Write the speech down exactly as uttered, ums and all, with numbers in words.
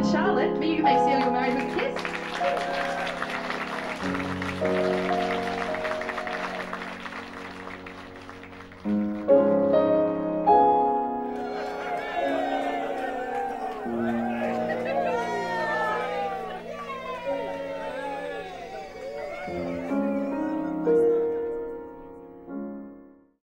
Charlotte, you may seal your marriage with a kiss. Thank you.